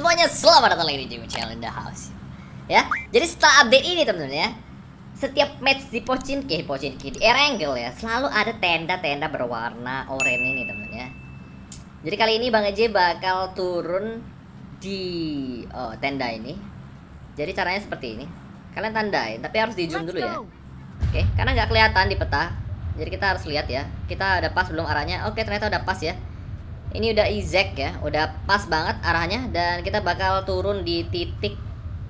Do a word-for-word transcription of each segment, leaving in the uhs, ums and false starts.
semuanya, selamat datang lagi di Jimmy Channel in the house. Ya, jadi setelah update ini teman-teman ya, setiap match di Pochinki, Pochinki di Erangel ya, selalu ada tenda-tenda berwarna oranye ini teman-teman ya. Jadi kali ini Bang Eje bakal turun di oh, tenda ini. Jadi caranya seperti ini. Kalian tandain, tapi harus di zoom dulu ya. Oke, karena nggak kelihatan di peta. Jadi kita harus lihat ya. Kita udah pas belum arahnya? Oke, ternyata udah pas ya. Ini udah exact ya, udah pas banget arahnya. Dan kita bakal turun di titik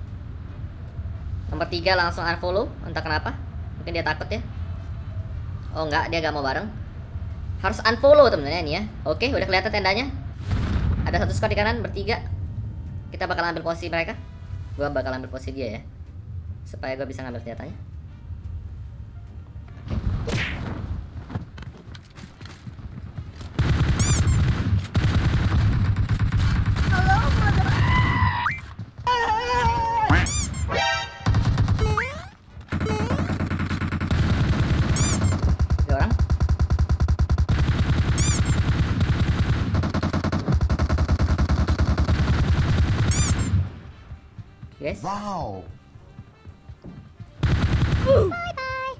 nomor tiga, langsung unfollow. Entah kenapa, mungkin dia takut ya. Oh enggak, dia gak mau bareng. Harus unfollow temen-temen ini ya. Oke, udah kelihatan tendanya. Ada satu squad di kanan, bertiga. Kita bakal ambil posisi mereka. Gua bakal ambil posisi dia ya, supaya gue bisa ngambil senjatanya. Guys. Wow. Uh. Bye bye.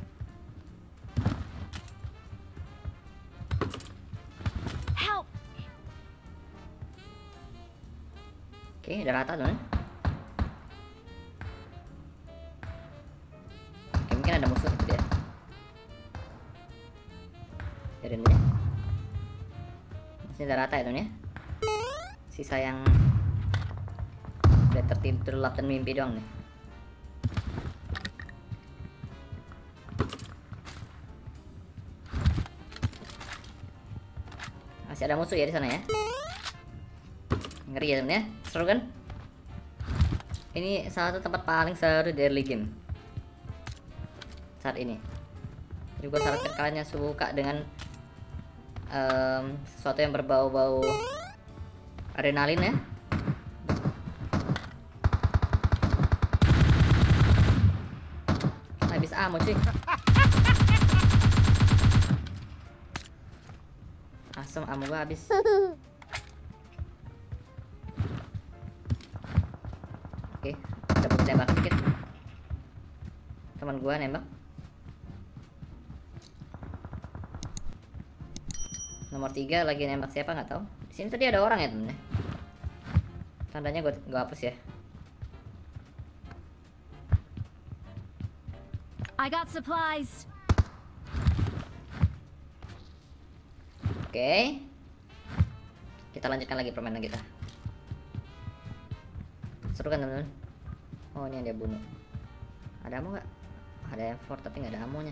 Help. Oke, udah rata teman. Oke, mungkin ada musuh itu dia. Biarin dulu ya. Masih udah rata ya teman ya. Sisa yang udah tertidur lap dan mimpi doang nih. Masih ada musuh ya di sana ya. Ngeri ya temen ya. Seru kan? Ini salah satu tempat paling seru di early game saat ini. Jadi gue sarankan kalian yang suka dengan um, sesuatu yang berbau-bau adrenalin ya. Habis ammo cuy. Asem, ammo gua habis. Oke, ada bukti tembak dikit. Teman gua nembak. Nomor tiga lagi nembak siapa nggak tahu. Di sini tadi ada orang ya temen. Tandanya gua gua hapus ya. I got supplies. Oke, kita lanjutkan lagi permainan kita. Seru kan teman-teman? Oh ini yang dia bunuh. Ada ammo nggak? Ada M four tapi nggak ada ammonya.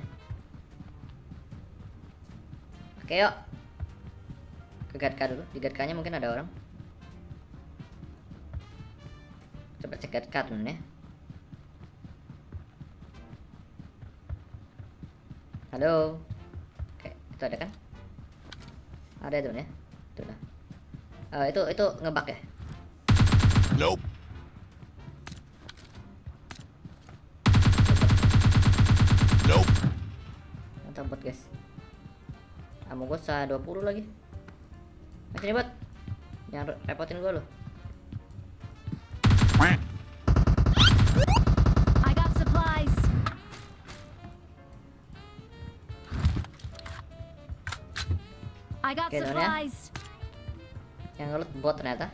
Oke yuk, ke G A D K dulu. Di G A D K nya mungkin ada orang. Coba cek G A D K teman ya. Halo. Oke, itu ada kan? Ada itu ya. Itu lah. Uh, itu itu ngebug ya? Nope. Nope. Mantap bot guys. Ammo gua sa dua puluh lagi. Nah, sini bot. Jangan repotin gua loh. I got supplies. I got Oke, teman ya. supplies. Yang ngelut bot ternyata.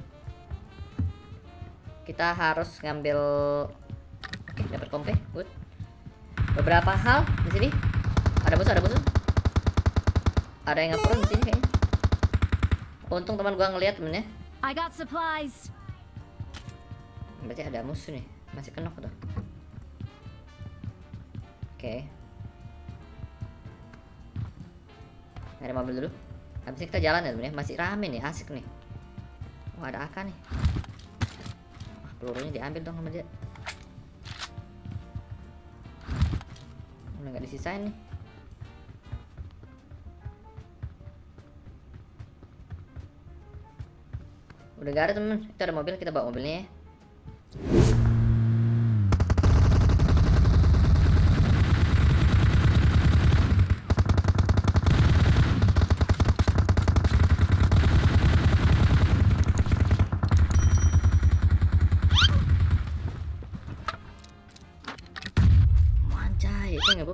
Kita harus ngambil. Oke, dapat kompe. Good. Beberapa hal di sini. Ada musuh, ada musuh. Ada yang ngepron di sini kayaknya. Untung teman gua ngelihat temennya. I got supplies. Berarti ada musuh nih. Masih kenok tuh. Oke. Ada mobil dulu. Habis ini kita jalan ya temen ya. Masih rame nih, asik nih. Wah ada A K nih. Wah, pelurunya diambil dong sama dia. Udah nggak disisain nih. Udah gak ada temen. Itu ada mobil, kita bawa mobilnya ya.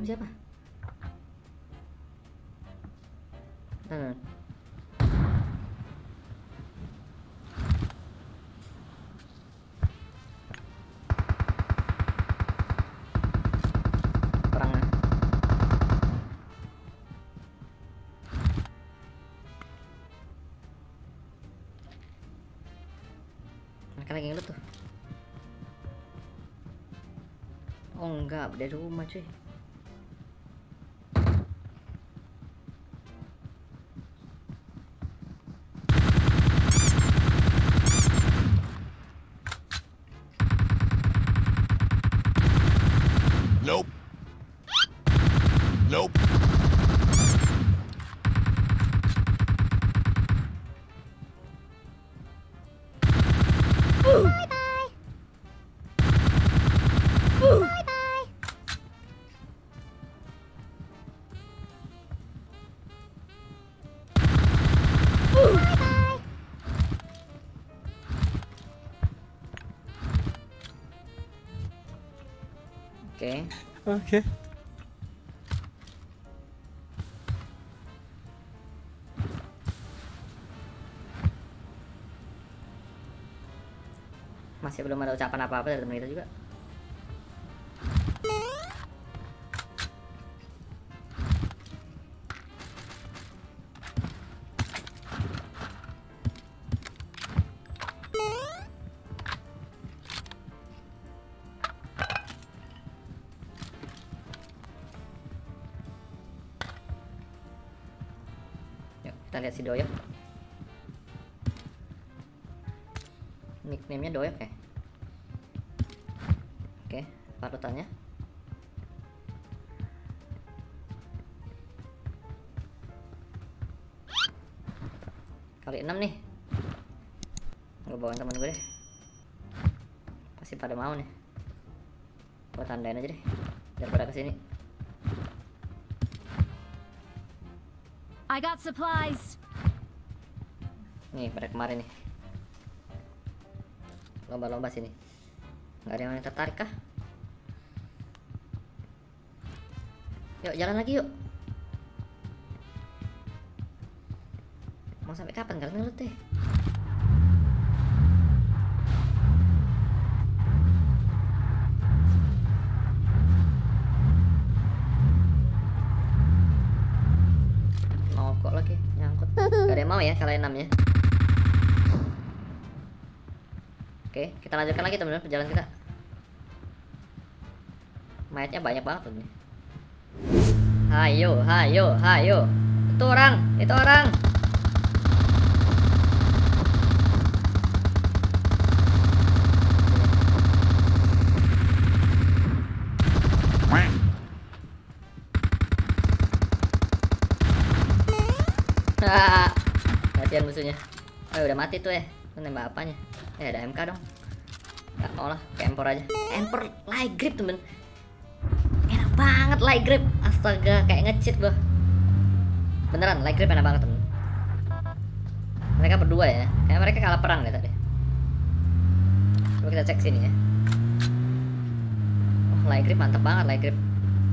Bom siapa? Hmm. Orangnya. Mereka lagi ngelut tuh. Oh enggak, dari rumah cuy. Nope. Nope. Oke. Oke. Masih belum ada ucapan apa-apa dari teman kita juga. Yuk, kita lihat si Doyok. Nickname-nya Doyok ya. Oke, parutannya. Kali enam nih. Gue bawain temen gue deh. Pasti pada mau nih. Gue tandain aja deh daripada kesini. I got supplies. Nih pada kemarin nih. Lomba-lomba sini. Nggak ada yang tertarik kah? Yuk jalan lagi yuk. Mau sampai kapan kalian ngelut deh? Mau kok lagi nyangkut. Gak ada yang mau ya kalian enam ya. Oke, kita lanjutkan lagi teman-teman perjalanan kita. Mayatnya banyak banget tuh nih. Hayo, hayo, hayo. Itu orang, itu orang. Kasihan musuhnya. Oh udah mati tuh ya. Itu nembak apanya? Eh ada M K dong. Gak mau lah, ke Empor aja. Empor light grip temen. Enak banget light grip. Astaga, kayak nge-cheat gua. Beneran light grip enak banget temen. Mereka berdua ya. Kayak mereka kalah perang deh tadi. Coba kita cek sini ya. Oh light grip mantap banget light grip.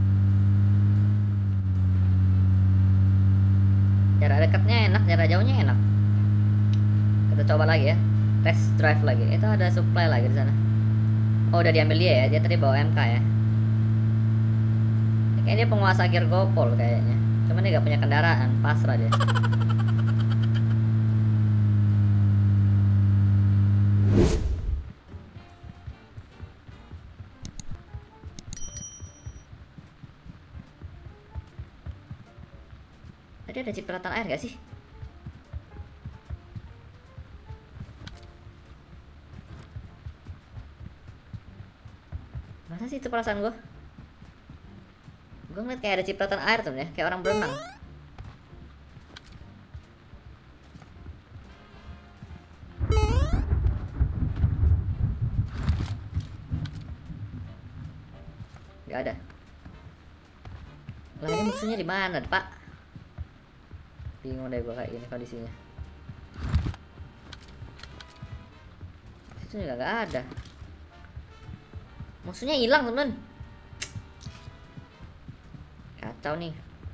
Jarak dekatnya enak, jarak jauhnya enak. Kita coba lagi ya. Test drive lagi. Itu ada supply lagi di sana. Oh udah diambil dia ya. Dia tadi bawa M K ya. Kayaknya dia penguasa gear gopol kayaknya. Cuman dia gak punya kendaraan. Pasrah dia. Tadi ada cipratan air gak sih? Masa sih itu perasaan gue? Gue ngeliat kayak ada cipratan air tuh ya, kayak orang berenang. Gak ada. Lah ini musuhnya di mana, Pak? Bingung deh gue kayak gini kondisinya. Situ juga gak ada. Musuhnya hilang temen. tahu nih.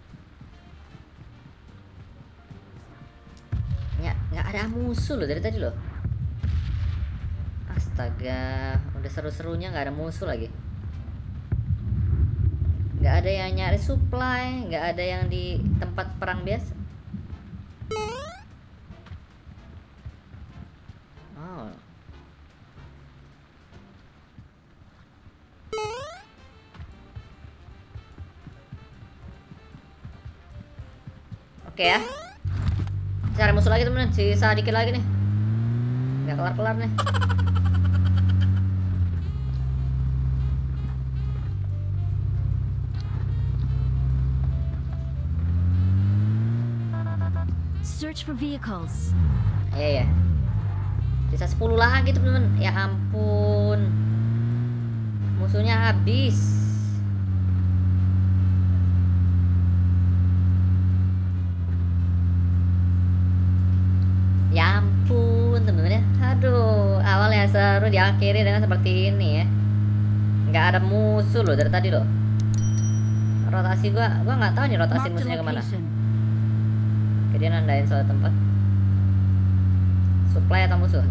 Nggak, nggak ada musuh loh dari tadi loh. Astaga, udah seru-serunya nggak ada musuh lagi. Nggak ada yang nyari supply, nggak ada yang di tempat perang biasa. Oh. Oke ya. Cari musuh lagi temen, sisa dikit lagi nih. Nggak kelar-kelar nih. Search for vehicles. Iya ya. Sisa sepuluh lagi temen-temen. Ya ampun. Musuhnya habis. Ya ampun temen-temen ya. Aduh, awalnya seru, diakhiri dengan seperti ini ya. Nggak ada musuh loh dari tadi loh. Rotasi gua, gua nggak tahu nih rotasi Mark the musuhnya kemana. location. Oke, dia nandain soal tempat. Supply atau musuh?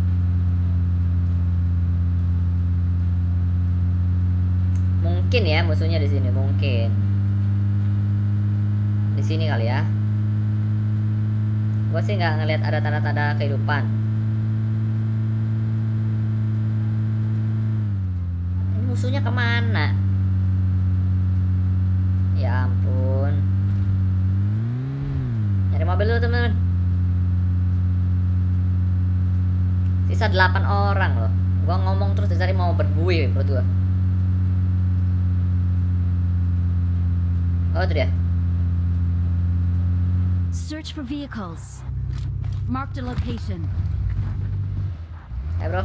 Mungkin ya musuhnya di sini, mungkin. Di sini kali ya. Gua sih nggak ngelihat ada tanda-tanda kehidupan. Ini musuhnya kemana? Ya ampun. Nyari mobil dulu teman-teman. Sisa delapan orang loh. Gua ngomong terus dari mau berbuih perut gua. Oh itu dia. Search for vehicles. Mark the location. Eh bro.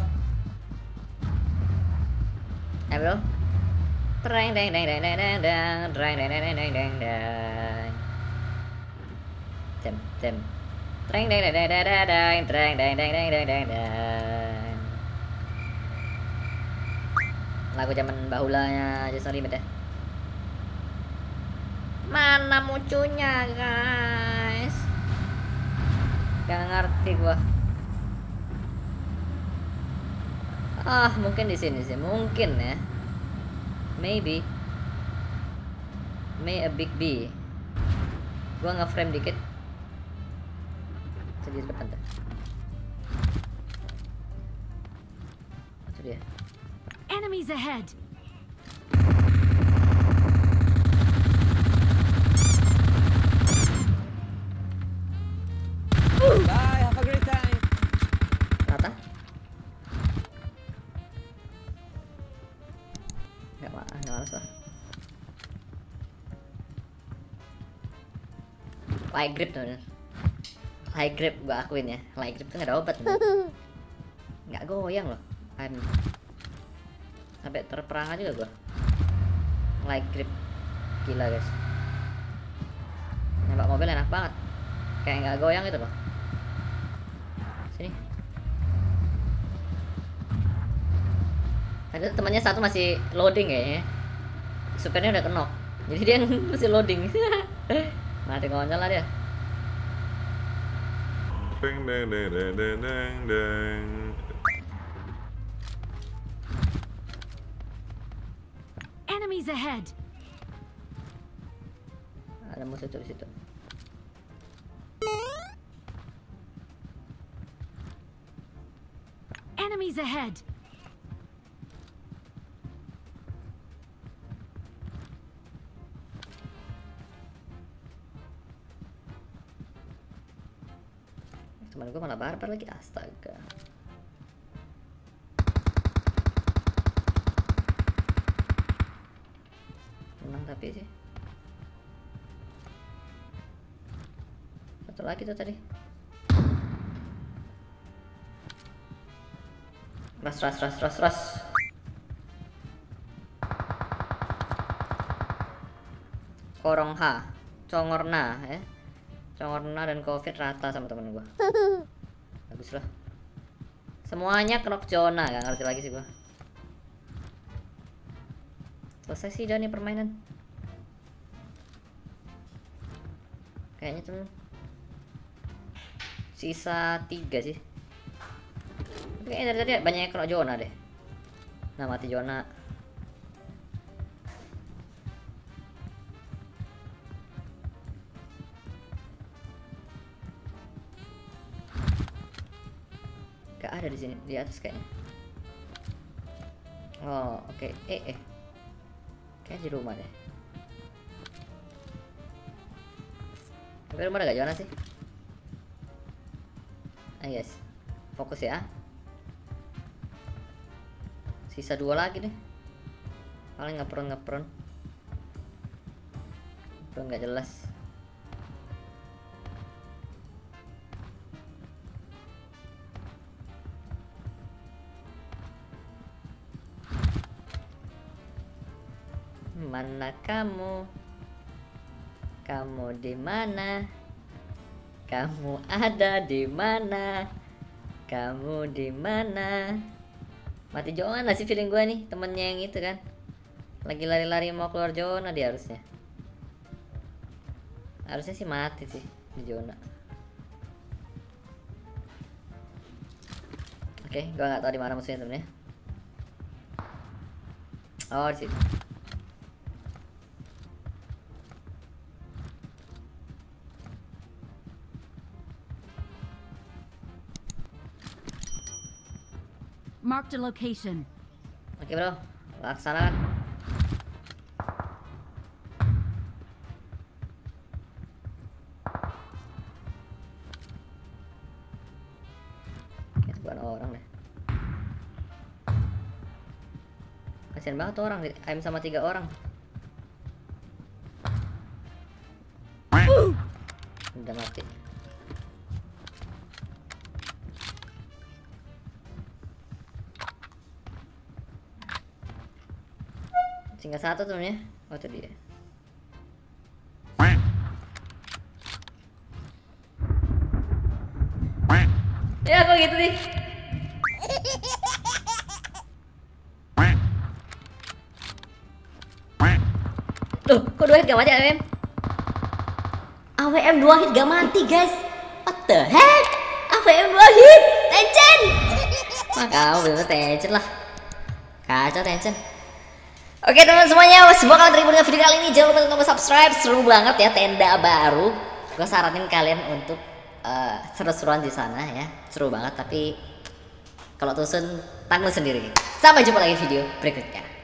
Eh bro. Treng deng deng deng deng deng deng treng deng deng deng deng deng deng. Cem cem. Treng deng deng deng deng deng deng treng deng deng deng deng deng deng. Lagu zaman bahulanya Jason Limit ya. Mana mucunya guys? Gak ngerti gua. Ah mungkin di sini sih, mungkin ya. Maybe. May a big B. Gua nge-frame dikit. Sedikit depan tuh. Itu dia. Enemies ahead. Bye, have a great time. Rata? Gak apa, gak males lah. Light grip tuh. Light grip gua akuin ya. Light grip tuh gak ada obat. Gak goyang loh. I'm... Sampai terperangah juga gua. Light grip. Gila guys. Nembak mobil enak banget. Kayak nggak goyang gitu loh. Sini. Tadi temannya satu masih loading kayaknya. Supirnya udah kenok. Jadi dia masih loading. Mati konyol lah dia. Deng deng deng deng deng deng deng. Enemies ahead. Ada musuh tuh di situ. Enemies ahead. Teman gue malah barbar lagi, astaga. Menang tapi sih. Satu lagi tuh tadi. Ras ras ras ras ras. Korong H, Congorna ya. Congorna dan Covid rata sama temen gua. Bagus lah. Semuanya knock zona, gak ngerti lagi sih gua. Selesai sih udah nih permainan. kayaknya tuh sisa tiga sih. Kayaknya dari tadi banyak yang kena zona deh. Nah, mati zona. Gak ada di sini, di atas kayaknya. Oh, oke. Okay. Eh, eh. Kayaknya di rumah deh. Tapi rumah ada gak zona sih? Ah, yes. Fokus ya. Sisa dua lagi deh. Paling ngepron ngepron. Ngepron nggak jelas. Mana kamu? Kamu di mana? Kamu ada di mana? Kamu di mana? Mati zona sih feeling gue nih, temennya yang itu kan. Lagi lari-lari mau keluar zona dia harusnya. Harusnya sih mati sih di zona. Oke, gue nggak tahu di mana musuhnya temennya. Oh, di situ. Marked a location. Oke bro, laksanakan. Kayak bukan orang deh. Kasian banget tuh orang, aim sama tiga orang. Udah mati. Tinggal satu tuh ya. Oh itu dia. Ya kok gitu nih. Duh, kok dua hit gak mati A W M? A W M dua hit gak mati guys. What the heck? A W M dua hit, Tencent. Mah kamu bener-bener Tencent lah. Kacau Tencent. Oke teman-teman semuanya, semoga kalian terhibur dengan video kali ini. Jangan lupa untuk subscribe, seru banget ya tenda baru. Gue saranin kalian untuk uh, seru-seruan di sana ya, seru banget. Tapi kalau tusun tanggung sendiri. Sampai jumpa lagi video berikutnya.